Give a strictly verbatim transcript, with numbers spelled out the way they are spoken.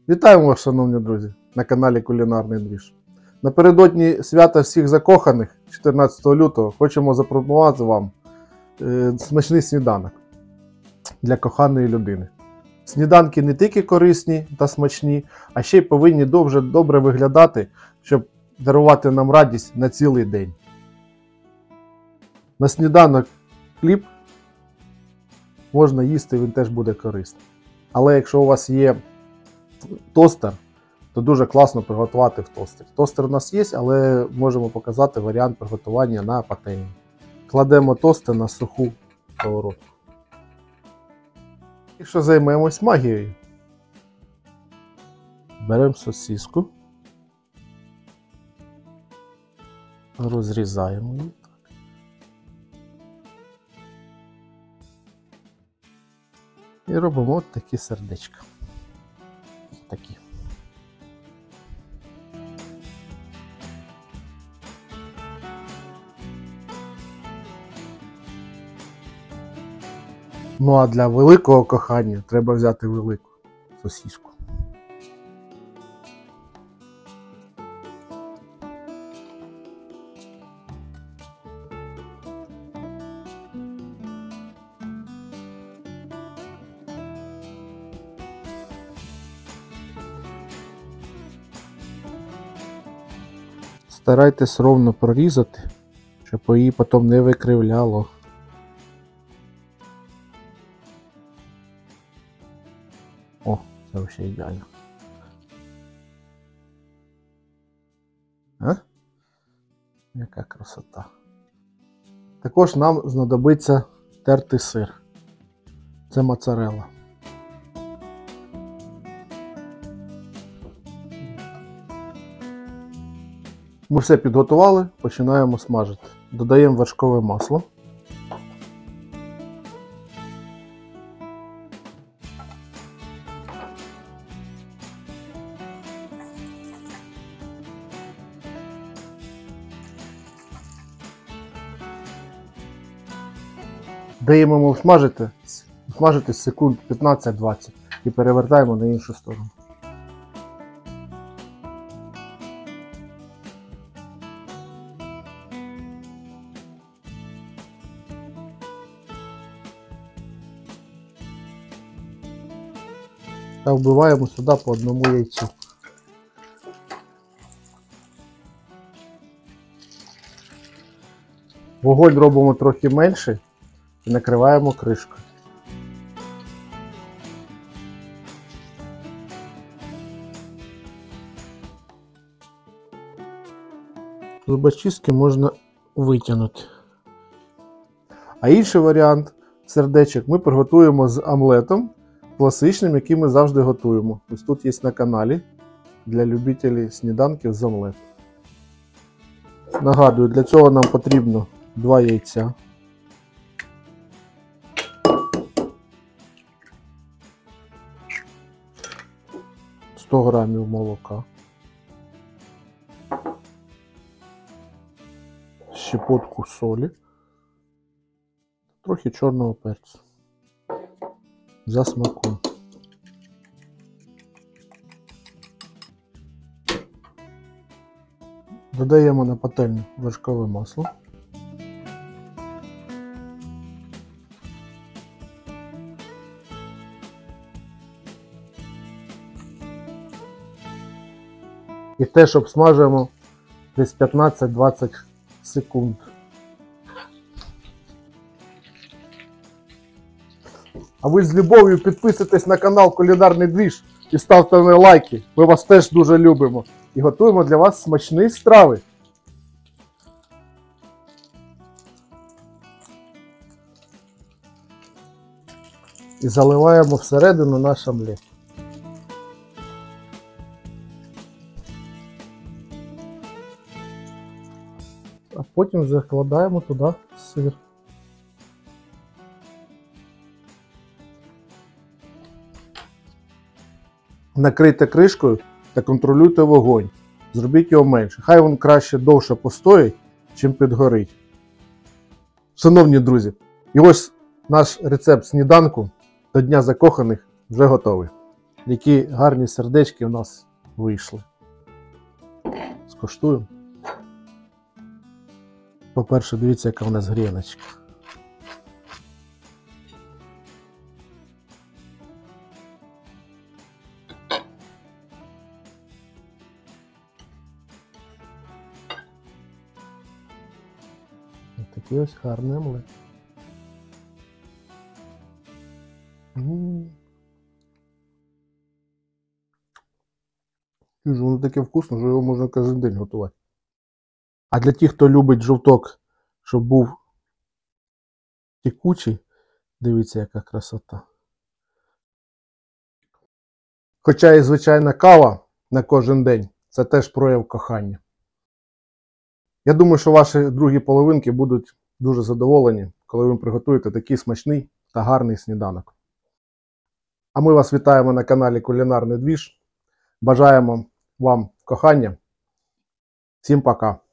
Вітаємо вас, шановні друзі, на каналі Кулінарний Двіж. Напередодні свята всіх закоханих, чотирнадцятого лютого, хочемо запропонувати вам е, смачний сніданок для коханої людини. Сніданки не тільки корисні та смачні, а ще й повинні дуже добре виглядати, щоб дарувати нам радість на цілий день. На сніданок хліб можна їсти, він теж буде корисний. Але якщо у вас є тостер, то дуже класно приготувати в тостері. Тостер у нас є, але можемо показати варіант приготування на пательні. Кладемо тостер на суху сковородку. Якщо займемось магією, беремо сосиску, розрізаємо її. І робимо от такі сердечка. Такі. Ну а для великого кохання треба взяти велику сосиску. Старайтесь ровно прорізати, щоб її потім не викривляло. О, це взагалі ідеально. А? Яка красота. Також нам знадобиться тертий сир. Це моцарелла. Ми все підготували, починаємо смажити. Додаємо вершкове масло. Даємо йому смажити, смажити секунд п'ятнадцять-двадцять і перевертаємо на іншу сторону. Та вбиваємо сюди по одному яйцю. Вогонь робимо трохи менше і накриваємо кришкою. Зубочистки можна витягнути. А інший варіант сердечок ми приготуємо з омлетом. Класичним, який ми завжди готуємо. Ось тут є на каналі для любителів сніданків з омлетом. Нагадую, для цього нам потрібно два яйця. сто грамів молока. Щепотку солі. Трохи чорного перцю. За смаком. Додаємо на пательню вершкове масло. І теж обсмажуємо десь п'ятнадцять-двадцять секунд. А ви з любов'ю підписуйтесь на канал Кулінарний Двіж і ставте на лайки. Ми вас теж дуже любимо. І готуємо для вас смачні страви. І заливаємо всередину наш омлет. А потім закладаємо туди сир. Накрийте кришкою та контролюйте вогонь. Зробіть його менше. Хай він краще довше постоїть, чим підгорить. Шановні друзі, і ось наш рецепт сніданку до Дня закоханих вже готовий. які гарні сердечки у нас вийшли. Скуштуємо. По-перше, дивіться, яка у нас гріночка. Ось такий ось гарний омлет. М. Дуже воно таке вкусне, що його можна кожен день готувати. А для тих, хто любить жовток, щоб був текучий, дивіться, яка красота. Хоча і звичайна кава на кожен день – це теж прояв кохання. Я думаю, що ваші другі половинки будуть дуже задоволені, коли ви приготуєте такий смачний та гарний сніданок. А ми вас вітаємо на каналі Кулінарний Двіж. Бажаємо вам кохання. Всім пока!